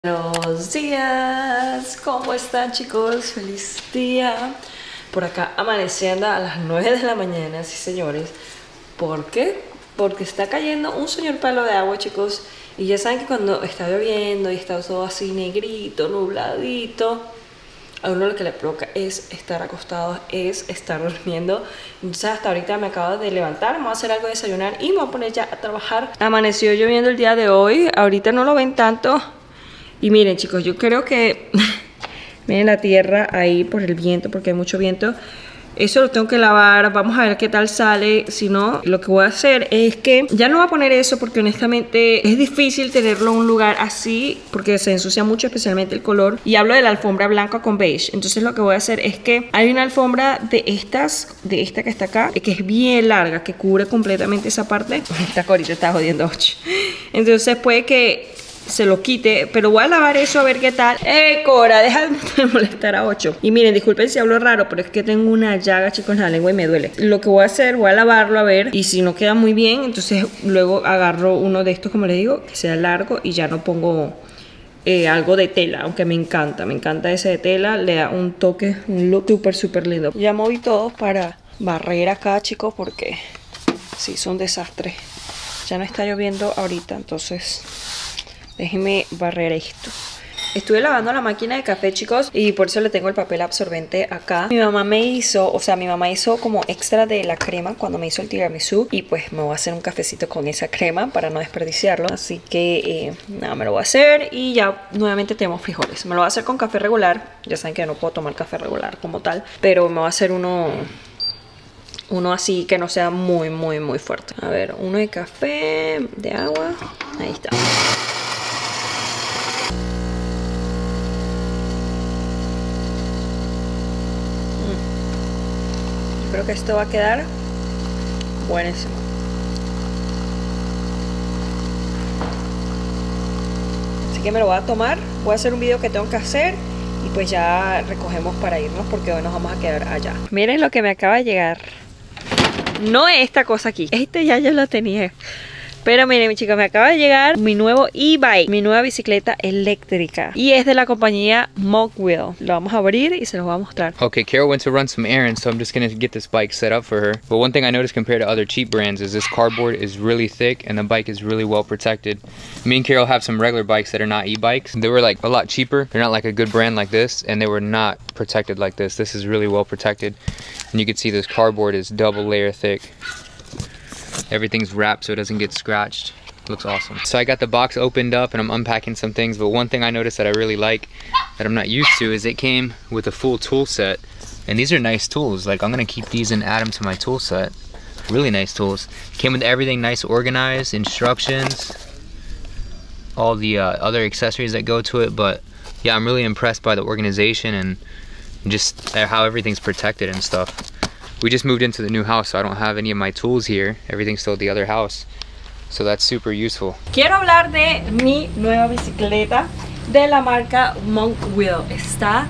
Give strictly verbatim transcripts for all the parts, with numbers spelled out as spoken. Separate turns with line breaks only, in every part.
Buenos días, ¿cómo están chicos? Feliz día. Por acá amaneciendo a las nueve de la mañana, sí señores. ¿Por qué? Porque está cayendo un señor palo de agua, chicos. Y ya saben que cuando está lloviendo y está todo así negrito, nubladito, a uno lo que le provoca es estar acostado, es estar durmiendo. Entonces hasta ahorita me acabo de levantar, me voy a hacer algo de desayunar y me voy a poner ya a trabajar. Amaneció lloviendo el día de hoy, ahorita no lo ven tanto. Y miren chicos, yo creo que miren la tierra ahí por el viento, porque hay mucho viento. Eso lo tengo que lavar, vamos a ver qué tal sale. Si no, lo que voy a hacer es que ya no voy a poner eso, porque honestamente es difícil tenerlo en un lugar así, porque se ensucia mucho, especialmente el color. Y hablo de la alfombra blanca con beige. Entonces lo que voy a hacer es que hay una alfombra de estas, de esta que está acá, que es bien larga, que cubre completamente esa parte. Esta corita está jodiendo. Entonces puede que se lo quite, pero voy a lavar eso a ver qué tal. Eh, Cora, deja de molestar a ocho. Y miren, disculpen si hablo raro, pero es que tengo una llaga, chicos, en la lengua y me duele. Lo que voy a hacer, voy a lavarlo a ver, y si no queda muy bien, entonces luego agarro uno de estos, como les digo, que sea largo, y ya no pongo eh, algo de tela, aunque me encanta, me encanta ese de tela, le da un toque, un look súper, súper lindo. Ya moví todo para barrer acá, chicos, porque sí, son desastres. Ya no está lloviendo ahorita, entonces déjenme barrer esto. Estuve lavando la máquina de café, chicos, y por eso le tengo el papel absorbente acá. Mi mamá me hizo, o sea, mi mamá hizo como extra de la crema cuando me hizo el tiramisú. Y pues me voy a hacer un cafecito con esa crema para no desperdiciarlo. Así que, eh, nada, me lo voy a hacer. Y ya nuevamente tenemos frijoles. Me lo voy a hacer con café regular. Ya saben que no puedo tomar café regular como tal, pero me voy a hacer uno... Uno así que no sea muy, muy, muy fuerte. A ver, uno de café, de agua. Ahí está. Creo que esto va a quedar buenísimo. Así que me lo voy a tomar. Voy a hacer un video que tengo que hacer y pues ya recogemos para irnos, porque hoy nos vamos a quedar allá. Miren lo que me acaba de llegar. No es esta cosa aquí. Este ya yo lo tenía. Pero miren, mi chicos, me acaba de llegar mi nuevo e-bike, mi nueva bicicleta eléctrica. Y es de la compañía Monkwheel. Lo vamos a abrir y se los voy a mostrar.
Okay, Carol went to run some errands, so I'm just gonna get this bike set up for her. But one thing I noticed compared to other cheap brands is this cardboard is really thick and the bike is really well protected. Me and Carol have some regular bikes that are not e-bikes. They were like a lot cheaper. They're not like a good brand like this, and they were not protected like this. This is really well protected. And you can see this cardboard is double layer thick. Everything's wrapped so it doesn't get scratched. Looks awesome. So I got the box opened up and I'm unpacking some things, but one thing I noticed that I really like that I'm not used to is it came with a full tool set. And these are nice tools. Like, I'm gonna keep these and add them to my tool set. Really nice tools. Came with everything nice organized, instructions, all the uh, other accessories that go to it. But yeah, I'm really impressed by the organization and just how everything's protected and stuff. We just moved into the new house, so I don't have any of my tools here. Everything's still at the other house. So that's super useful.
Quiero hablar de mi nueva bicicleta de la marca Monkwheel. Está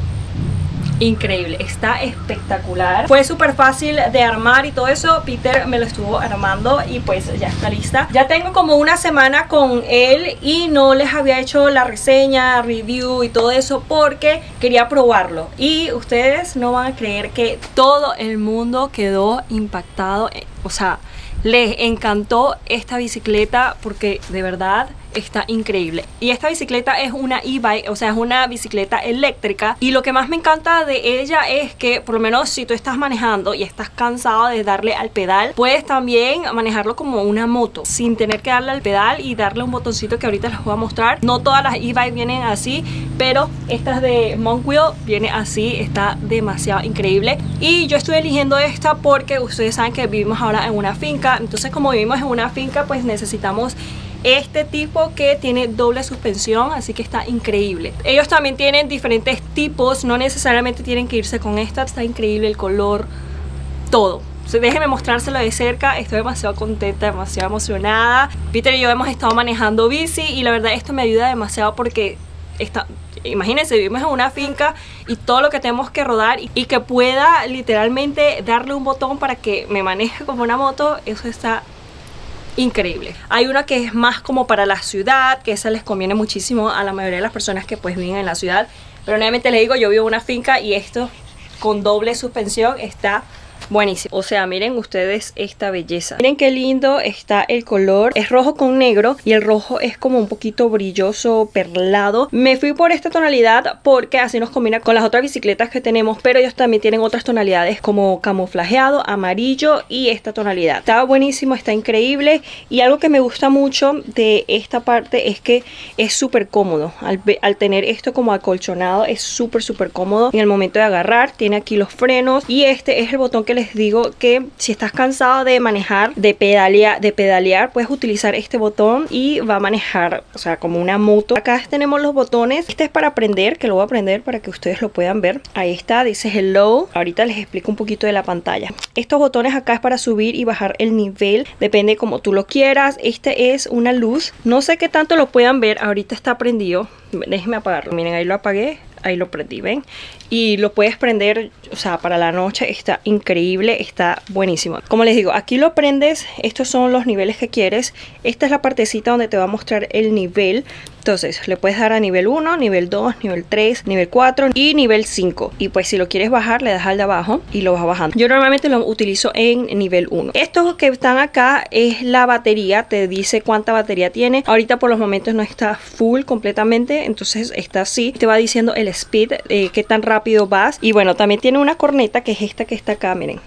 increíble, está espectacular. Fue súper fácil de armar y todo eso. Peter me lo estuvo armando y pues ya está lista. Ya tengo como una semana con él y no les había hecho la reseña, review y todo eso porque quería probarlo. Y ustedes no van a creer que todo el mundo quedó impactado. O sea, les encantó esta bicicleta porque de verdad está increíble. Y esta bicicleta es una e-bike, o sea, es una bicicleta eléctrica. Y lo que más me encanta de ella es que, por lo menos si tú estás manejando y estás cansado de darle al pedal, puedes también manejarlo como una moto, sin tener que darle al pedal y darle un botoncito que ahorita les voy a mostrar. No todas las e-bikes vienen así, pero estas de Monkwheel viene así. Está demasiado increíble. Y yo estoy eligiendo esta porque ustedes saben que vivimos ahora en una finca. Entonces, como vivimos en una finca, pues necesitamos este tipo que tiene doble suspensión, así que está increíble. Ellos también tienen diferentes tipos, no necesariamente tienen que irse con esta. Está increíble el color, todo. Entonces, déjenme mostrárselo de cerca. Estoy demasiado contenta, demasiado emocionada. Peter y yo hemos estado manejando bici y la verdad esto me ayuda demasiado porque está, imagínense, vivimos en una finca y todo lo que tenemos que rodar y, y que pueda literalmente darle un botón para que me maneje como una moto. Eso está increíble. Hay una que es más como para la ciudad, que esa les conviene muchísimo a la mayoría de las personas que pues viven en la ciudad. Pero nuevamente les digo, yo vivo en una finca y esto con doble suspensión está buenísimo. O sea, miren ustedes esta belleza. Miren qué lindo está el color. Es rojo con negro y el rojo es como un poquito brilloso, perlado. Me fui por esta tonalidad porque así nos combina con las otras bicicletas que tenemos, pero ellos también tienen otras tonalidades como camuflajeado, amarillo y esta tonalidad. Está buenísimo, está increíble. Y algo que me gusta mucho de esta parte es que es súper cómodo. Al, al tener esto como acolchonado es súper súper cómodo en el momento de agarrar. Tiene aquí los frenos y este es el botón que les digo que si estás cansado de manejar, de pedalear, de pedalear, puedes utilizar este botón y va a manejar, o sea, como una moto. Acá tenemos los botones. Este es para aprender, que lo voy a aprender para que ustedes lo puedan ver. Ahí está, dice hello. Ahorita les explico un poquito de la pantalla. Estos botones acá es para subir y bajar el nivel, depende como tú lo quieras. Este es una luz, no sé qué tanto lo puedan ver. Ahorita está prendido, déjenme apagarlo. Miren, ahí lo apagué. Ahí lo prendí, ¿ven? Y lo puedes prender, o sea, para la noche. Está increíble, está buenísimo. Como les digo, aquí lo prendes. Estos son los niveles que quieres. Esta es la partecita donde te va a mostrar el nivel. Entonces, le puedes dar a nivel uno, nivel dos, nivel tres, nivel cuatro y nivel cinco. Y pues si lo quieres bajar, le das al de abajo y lo vas bajando. Yo normalmente lo utilizo en nivel uno. Estos que están acá es la batería. Te dice cuánta batería tiene. Ahorita por los momentos no está full completamente. Entonces está así. Te va diciendo el speed, eh, qué tan rápido vas. Y bueno, también tiene una corneta que es esta que está acá, miren.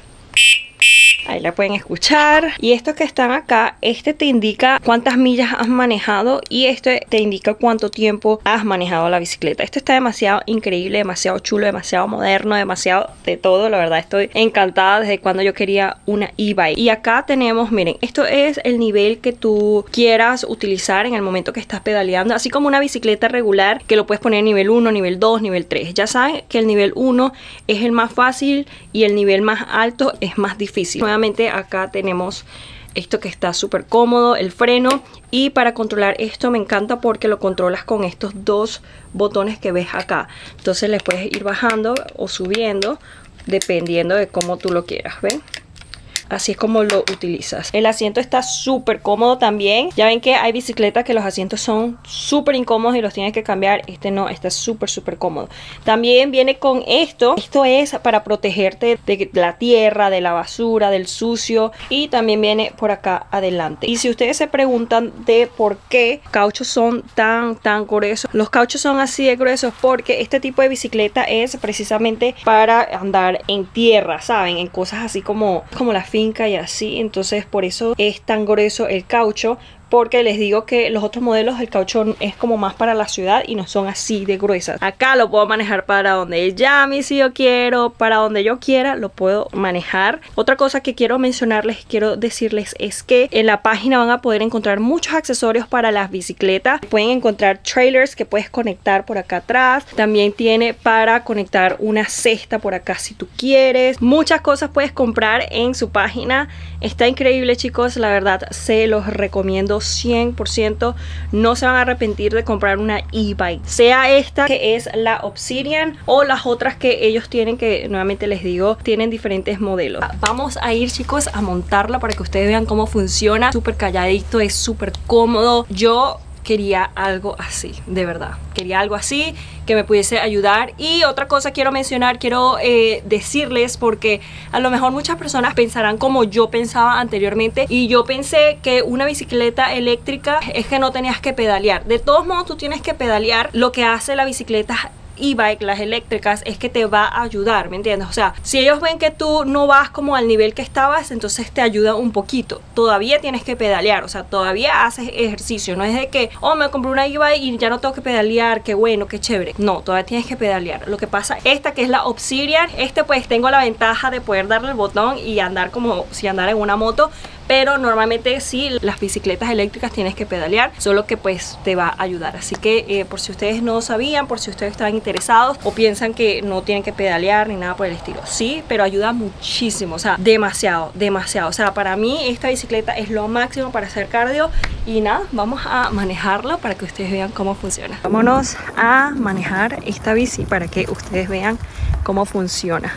Ahí la pueden escuchar. Y estos que están acá, este te indica cuántas millas has manejado y este te indica cuánto tiempo has manejado la bicicleta. Esto está demasiado increíble, demasiado chulo, demasiado moderno, demasiado de todo. La verdad estoy encantada desde cuando yo quería una e-bike. Y acá tenemos, miren, esto es el nivel que tú quieras utilizar en el momento que estás pedaleando. Así como una bicicleta regular que lo puedes poner nivel uno, nivel dos, nivel tres. Ya saben que el nivel uno es el más fácil y el nivel más alto es más difícil. Nuevamente acá tenemos esto que está súper cómodo, el freno. Y para controlar esto me encanta porque lo controlas con estos dos botones que ves acá. Entonces le puedes ir bajando o subiendo dependiendo de cómo tú lo quieras, ¿ven? Así es como lo utilizas. El asiento está súper cómodo también. Ya ven que hay bicicletas que los asientos son súper incómodos y los tienes que cambiar. Este no, está súper súper cómodo. También viene con esto. Esto es para protegerte de la tierra, de la basura, del sucio. Y también viene por acá adelante. Y si ustedes se preguntan de por qué cauchos son tan tan gruesos, los cauchos son así de gruesos porque este tipo de bicicleta es precisamente para andar en tierra, ¿saben? En cosas así como, como la finca y así. Entonces por eso es tan grueso el caucho, porque les digo que los otros modelos el caucho es como más para la ciudad y no son así de gruesas. Acá lo puedo manejar para donde llame si yo quiero, para donde yo quiera lo puedo manejar. Otra cosa que quiero mencionarles, quiero decirles es que en la página van a poder encontrar muchos accesorios para las bicicletas. Pueden encontrar trailers que puedes conectar por acá atrás. También tiene para conectar una cesta por acá si tú quieres. Muchas cosas puedes comprar en su página. Está increíble, chicos, la verdad se los recomiendo cien por ciento. No se van a arrepentir de comprar una e-bike, sea esta que es la Obsidian o las otras que ellos tienen, que nuevamente les digo tienen diferentes modelos. Vamos a ir, chicos, a montarla para que ustedes vean cómo funciona. Súper calladito, es súper cómodo. Yo quería algo así, de verdad quería algo así que me pudiese ayudar. Y otra cosa quiero mencionar, quiero eh, decirles, porque a lo mejor muchas personas pensarán como yo pensaba anteriormente, y yo pensé que una bicicleta eléctrica es que no tenías que pedalear. De todos modos tú tienes que pedalear. Lo que hace la bicicleta e-bike, las eléctricas, es que te va a ayudar, ¿me entiendes? O sea, si ellos ven que tú no vas como al nivel que estabas, entonces te ayuda un poquito. Todavía tienes que pedalear, o sea, todavía haces ejercicio. No es de que, oh, me compré una e-bike y ya no tengo que pedalear, qué bueno, qué chévere. No, todavía tienes que pedalear. Lo que pasa, esta que es la Obsidian, este pues tengo la ventaja de poder darle el botón y andar como si andara en una moto. Pero normalmente sí, las bicicletas eléctricas tienes que pedalear, solo que pues te va a ayudar. Así que eh, por si ustedes no sabían, por si ustedes estaban interesados o piensan que no tienen que pedalear ni nada por el estilo, sí, pero ayuda muchísimo, o sea, demasiado, demasiado. O sea, para mí esta bicicleta es lo máximo para hacer cardio. Y nada, vamos a manejarla para que ustedes vean cómo funciona. Vámonos a manejar esta bici para que ustedes vean cómo funciona.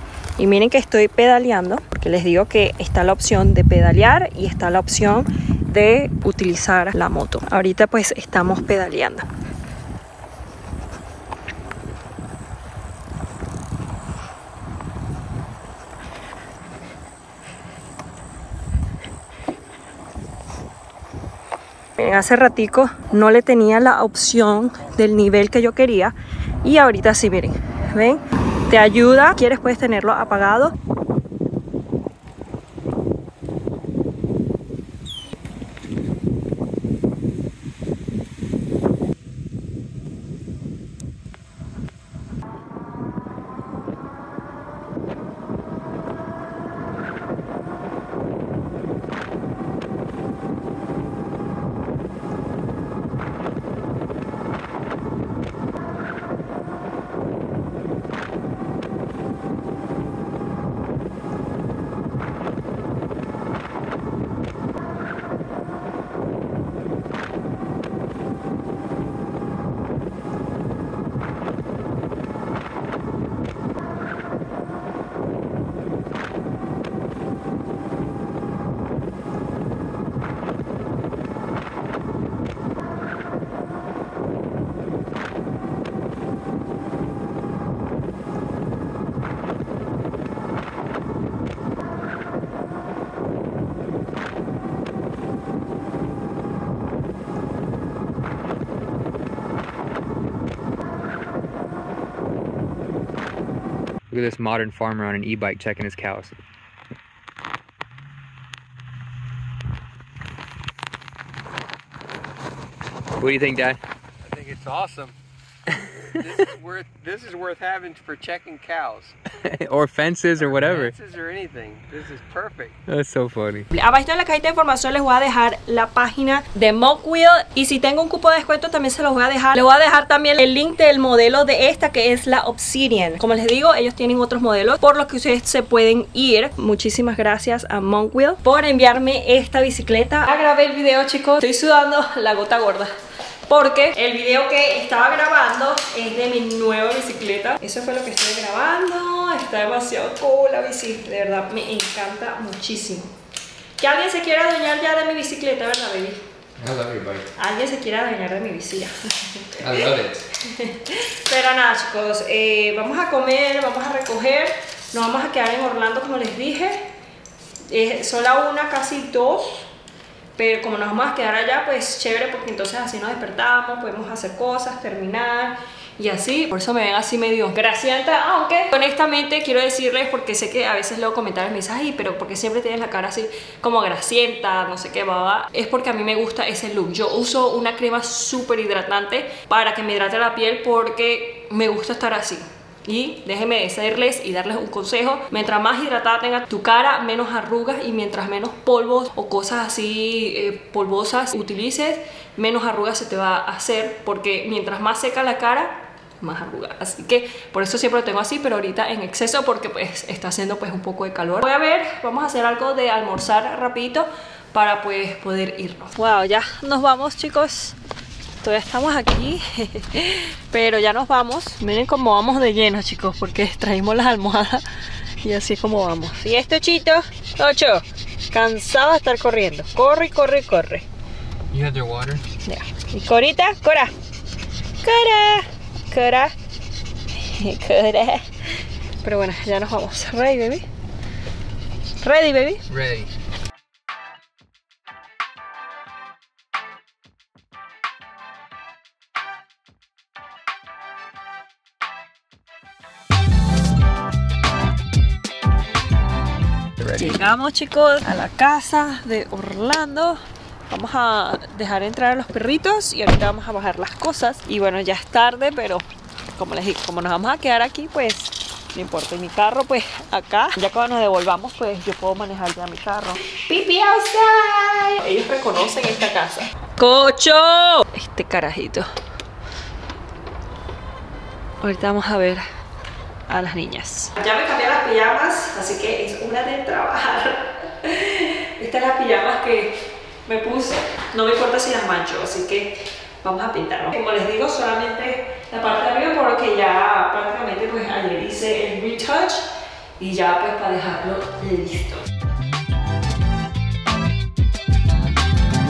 Y miren que estoy pedaleando, porque les digo que está la opción de pedalear y está la opción de utilizar la moto. Ahorita pues estamos pedaleando. Hace ratico no le tenía la opción del nivel que yo quería y ahorita sí, miren, ven, te ayuda, quieres puedes tenerlo apagado.
Look at this modern farmer on an e-bike checking his cows. What do you think, Dad?
I think it's awesome. This is worth this is worth having for checking cows.
Or fences or whatever.
Fences or anything. This is perfect.
That's so funny.
Abajo en la cajita de información les voy a dejar la página de Monkwheel y si tengo un cupo de descuento también se los voy a dejar. Les voy a dejar también el link del modelo de esta que es la Obsidian. Como les digo, ellos tienen otros modelos por los que ustedes se pueden ir. Muchísimas gracias a Monkwheel por enviarme esta bicicleta. Ya grabé el video, chicos. Estoy sudando la gota gorda porque el video que estaba grabando es de mi nueva bicicleta. Eso fue lo que estoy grabando. Está demasiado cool la bici. De verdad, me encanta muchísimo. Que alguien se quiera adueñar ya de mi bicicleta, ¿verdad, baby?
I love your bike.
Alguien se quiera adueñar de mi bici.
I love it.
Pero nada, chicos, eh, vamos a comer, vamos a recoger. Nos vamos a quedar en Orlando, como les dije. Eh, son la una, casi dos. Pero como nos vamos a quedar allá, pues chévere, porque entonces así nos despertamos, podemos hacer cosas, terminar y así. Por eso me ven así medio grasienta, aunque honestamente quiero decirles, porque sé que a veces leo comentarios y me dicen, ay, pero porque siempre tienes la cara así como grasienta, no sé qué, baba. Es porque a mí me gusta ese look. Yo uso una crema súper hidratante para que me hidrate la piel porque me gusta estar así. Y déjenme decirles y darles un consejo: mientras más hidratada tenga tu cara, menos arrugas, y mientras menos polvos o cosas así eh, polvosas utilices, menos arrugas se te va a hacer, porque mientras más seca la cara, más arrugas. Así que por eso siempre lo tengo así, pero ahorita en exceso porque pues está haciendo pues un poco de calor. Voy a ver, vamos a hacer algo de almorzar rapidito para pues poder irnos. Wow, ya nos vamos, chicos. Todavía estamos aquí, pero ya nos vamos. Miren cómo vamos de lleno, chicos, porque traímos las almohadas y así es como vamos. Y este Chito, Ocho, cansado de estar corriendo. Corre, y corre, y corre.
You have their water?
Ya. Y Corita, Cora. Cora, Cora, Cora. Pero bueno, ya nos vamos. Ready, baby. Ready, baby.
Ready.
Llegamos, chicos, a la casa de Orlando. Vamos a dejar entrar a los perritos y ahorita vamos a bajar las cosas. Y bueno, ya es tarde, pero como les digo, como nos vamos a quedar aquí, pues no importa. Y mi carro, pues acá, ya cuando nos devolvamos, pues yo puedo manejar ya mi carro. Pipi outside. Ellos reconocen esta casa. ¡Cocho! Este carajito. Ahorita vamos a ver a las niñas. Ya me cambié las pijamas, así que es hora de trabajar. Estas son las pijamas que me puse. No me importa si las mancho, así que vamos a pintarlo. Como les digo, solamente la parte de arriba, porque ya prácticamente pues ayer hice el retouch y ya pues para dejarlo listo.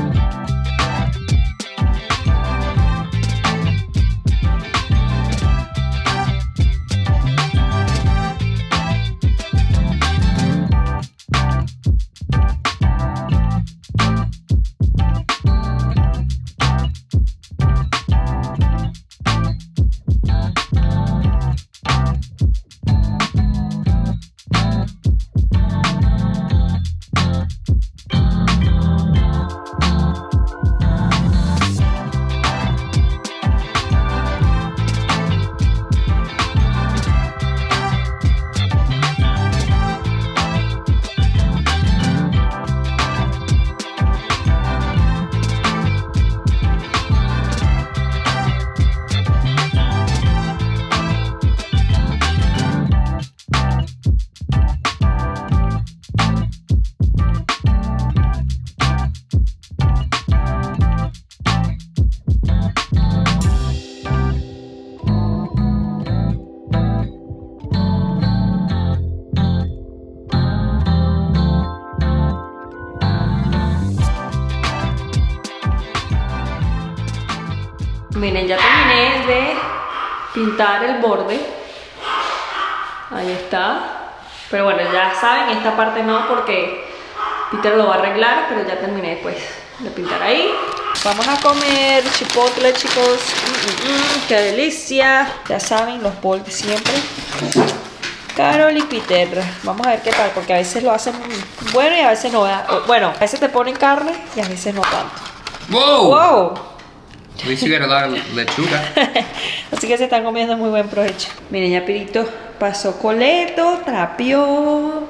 Miren, ya terminé de pintar el borde. Ahí está. Pero bueno, ya saben, esta parte no porque Peter lo va a arreglar, pero ya terminé después de pintar ahí. Vamos a comer chipotle, chicos. Mm, mm, mm, ¡qué delicia! Ya saben, los bowls de siempre. Carol y Peter. Vamos a ver qué tal, porque a veces lo hacen bueno y a veces no. Bueno, a veces te ponen carne y a veces no tanto.
Whoa!
¡Wow!
At least you got a lot of lechuga.
Así que se están comiendo muy buen provecho. Miren, ya Pirito pasó coleto, trapeó.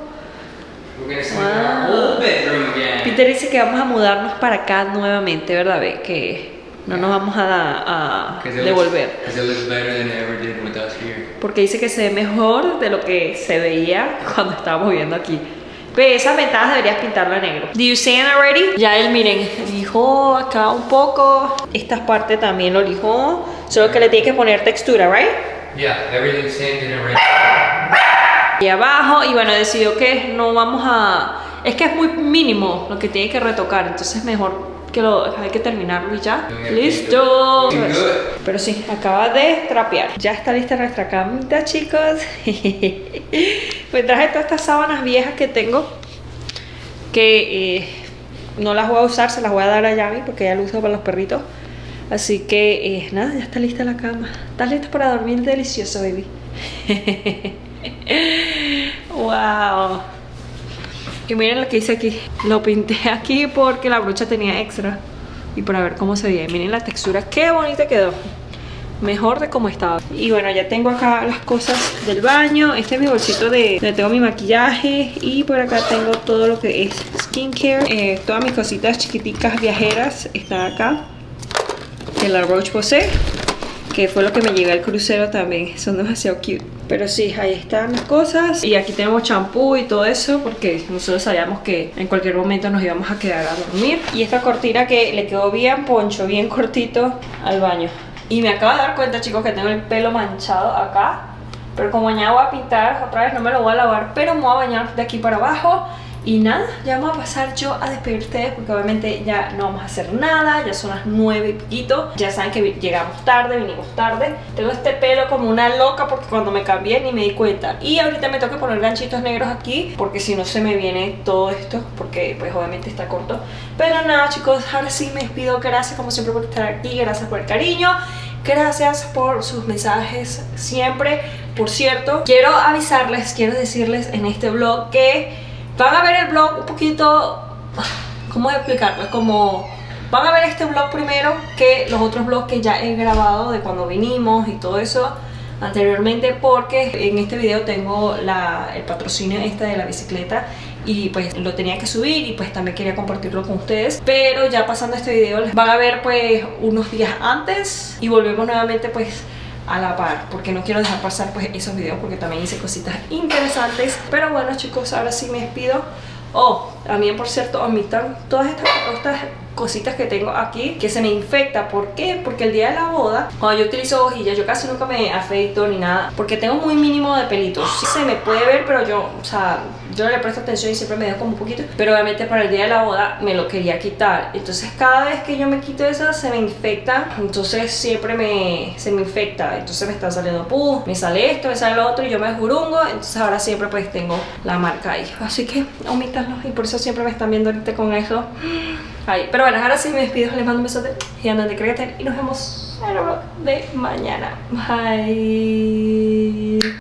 Wow. Peter dice que vamos a mudarnos para acá nuevamente, ¿verdad? Ve que no nos vamos a, a devolver. Porque dice que se ve mejor de lo que se veía cuando estábamos viviendo aquí. Ve, esas ventanas deberías pintarlo en negro. Do you see it already? Ya él, miren, lijó acá un poco. Estas partes también lo lijó. Solo que le tiene que poner textura, ¿right?
Yeah, everything's sanded and ready.
Y abajo, y bueno, decidió que no vamos a... Es que es muy mínimo lo que tiene que retocar, entonces mejor que lo hay que terminarlo y ya. ¡Listo! Pero sí, acaba de trapear. Ya está lista nuestra camita, chicos. Pues traje todas estas sábanas viejas que tengo, que eh, no las voy a usar, se las voy a dar a Yami porque ya lo uso para los perritos. Así que eh, nada, ya está lista la cama. ¿Estás listo para dormir delicioso, baby? Wow. Y miren lo que hice aquí. Lo pinté aquí porque la brocha tenía extra y para ver cómo se veía. Miren la textura, qué bonita quedó. Mejor de como estaba. Y bueno, ya tengo acá las cosas del baño. Este es mi bolsito de donde tengo mi maquillaje. Y por acá tengo todo lo que es skincare. eh, Todas mis cositas chiquiticas viajeras están acá, de la Roche-Posay, que fue lo que me llevé al crucero también. Son demasiado cute. Pero sí, ahí están las cosas. Y aquí tenemos champú y todo eso, porque nosotros sabíamos que en cualquier momento nos íbamos a quedar a dormir. Y esta cortina que le quedó bien poncho, bien cortito al baño. Y me acabo de dar cuenta, chicos, que tengo el pelo manchado acá. Pero como mañana voy a pintar otra vez, no me lo voy a lavar, pero me voy a bañar de aquí para abajo. Y nada, ya vamos a pasar yo a despedir ustedes, porque obviamente ya no vamos a hacer nada. Ya son las nueve y poquito. Ya saben que llegamos tarde, vinimos tarde. Tengo este pelo como una loca porque cuando me cambié ni me di cuenta. Y ahorita me tengo que poner ganchitos negros aquí, porque si no se me viene todo esto, porque pues obviamente está corto. Pero nada, chicos, ahora sí me despido. Gracias como siempre por estar aquí, gracias por el cariño, gracias por sus mensajes siempre. Por cierto, quiero avisarles, quiero decirles en este vlog que van a ver el vlog un poquito, ¿cómo explicarlo? Es como, van a ver este vlog primero que los otros vlogs que ya he grabado de cuando vinimos y todo eso anteriormente, porque en este video tengo la, el patrocinio este de la bicicleta y pues lo tenía que subir y pues también quería compartirlo con ustedes. Pero ya pasando este video les van a ver pues unos días antes y volvemos nuevamente pues a la par, porque no quiero dejar pasar pues esos videos, porque también hice cositas interesantes. Pero bueno, chicos, ahora sí me despido. Oh, también por cierto, omitan todas estas, estas cositas que tengo aquí, que se me infecta. ¿Por qué? Porque el día de la boda, cuando yo utilizo hojillas, yo casi nunca me afeito ni nada, porque tengo muy mínimo de pelitos. Sí se me puede ver, pero yo, o sea, yo no le presto atención y siempre me dejo como un poquito. Pero obviamente para el día de la boda me lo quería quitar. Entonces cada vez que yo me quito eso se me infecta. Entonces siempre me, se me infecta. Entonces me está saliendo pus, me sale esto, me sale lo otro y yo me jurungo. Entonces ahora siempre pues tengo la marca ahí. Así que omítanlo, y por eso siempre me están viendo ahorita con eso. Ahí. Pero bueno, ahora sí me despido, les mando un besote y andan de createn y nos vemos en el vlog de mañana. Bye.